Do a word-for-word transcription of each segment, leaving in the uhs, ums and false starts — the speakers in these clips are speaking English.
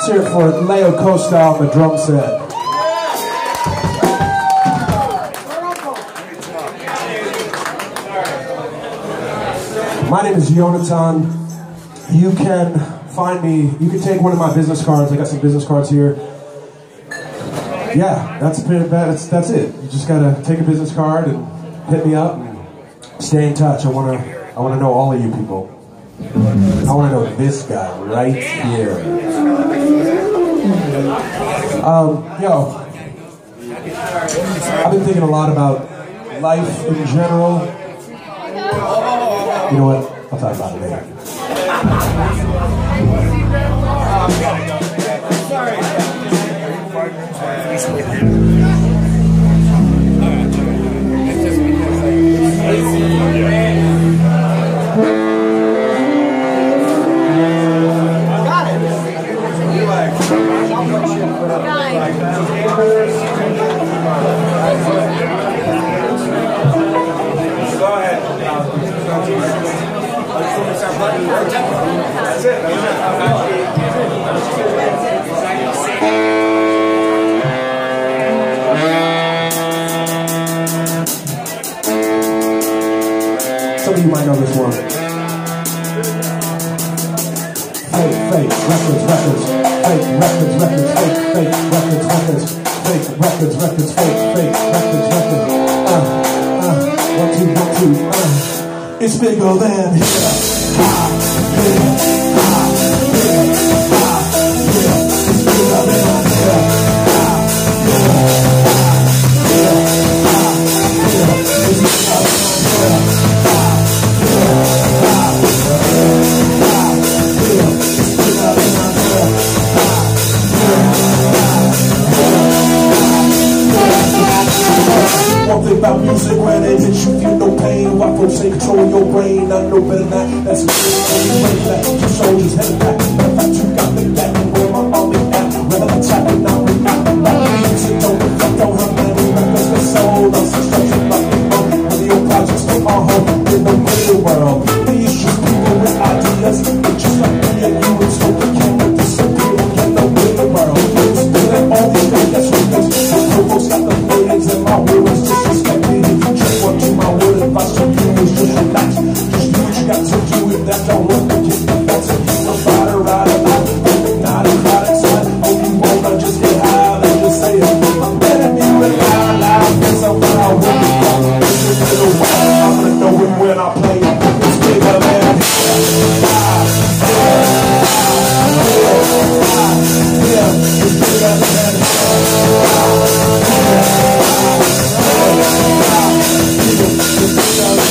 Let's hear it for Leo Costa on the drum set. My name is Yonatan. You can find me, you can take one of my business cards. I got some business cards here. Yeah, that's pretty bad. That's, that's it. You just gotta take a business card and hit me up and stay in touch. I wanna, I wanna know all of you people. I wanna know this guy right here. Um, yo, I've been thinking a lot about life in general. You know what? I'll talk about it later. That's it. Some of you might know this one. Fake, fake, records, records. Fake, records, records, fake, fake, records, records. Fake, records, records, fake, fake, records, records. Uh, uh, one, two, one, two, uh. It's bigger than here. Ah, yeah, ah, yeah, ah, yeah. It's bigger than here. Ah, yeah, ah, yeah, ah, yeah. It's bigger than here. Ah, yeah, ah, yeah, ah, yeah. It's bigger than here. Ah, yeah, one thing about music, when it hits you, feel no pain. White folks say control your brain. I know better than that. That's the only way that two soldiers headed back. Matter of fact, you got me back where my army at. Rather attack and not react. Like music, don't reflect on how many records they sold. I'm constructed like the boat. And the old projects took our home in the real world. These just people with ideas. They're just like me and you. It's hope they can't disappear. Get no real world. Stealing all these greatest records. My co-hosts got the millions and my words disrespected. If you just want to, my word advice to you is just relax. Just do what you got to do. If that don't work, then get the best. If you don't ride or ride or not, don't not a crowd inside. Oh, you wanna just get high, then just say it. I'm better than you and loud, loud. Cause I'm where I want to go. It's a little while, I'm gonna know it when I play it. It's bigger than here. Ah, yeah, ah, yeah, ah, yeah. It's bigger than here. Ah, yeah, ah, yeah, ah, yeah. It's bigger than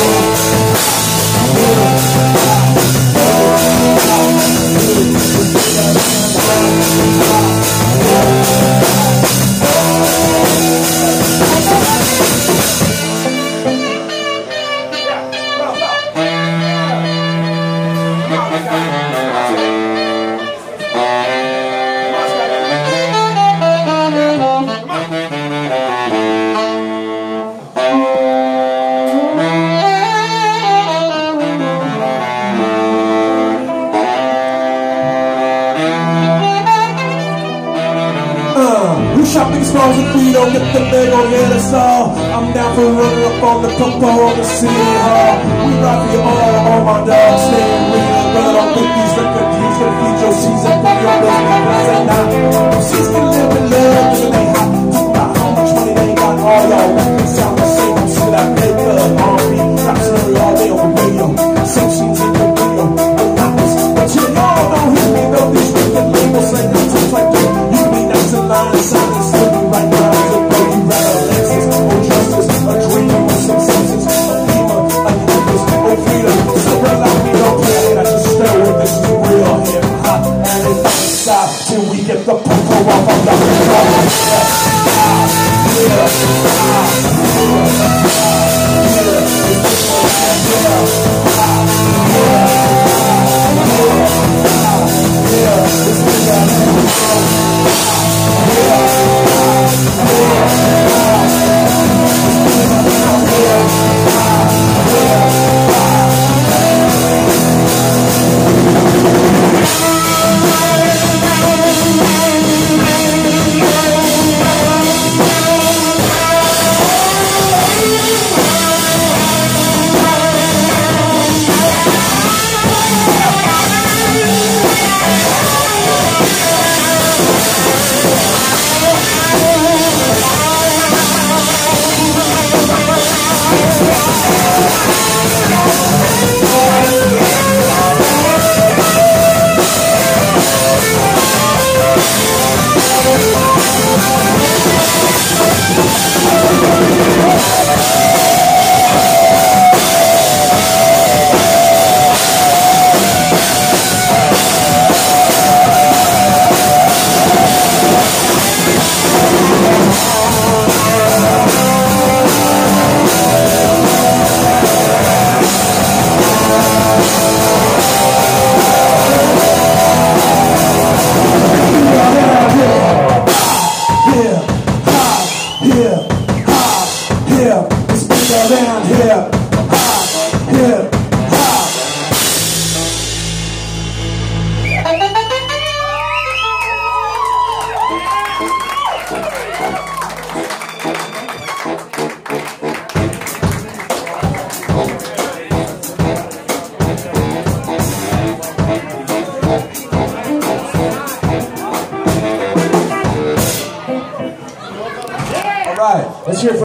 shopping smalls if we don't get the big on hit us all. I'm down for running up on the coco on the city hall. We rock for you all, all my dogs staying real. Run on with these record deals, gonna feed your season, put your bills and not. She's gonna live in love, and they hot. Talk about how much money they got, all y'all records sound the same. I'm still that big club, R and B, raps every all day on the radio. Same scenes in the video, I'm not this. But you all don't hear me though, these record labels say no times like that. You can be next in line and sign and still be right now. So know you rather Lexus, or justice, a dream with some senses, a female, a necklace, or freedom. So real like me don't play it, I just stir it. hip, spin around hip, hop, hip, hop. All right, let's hear it for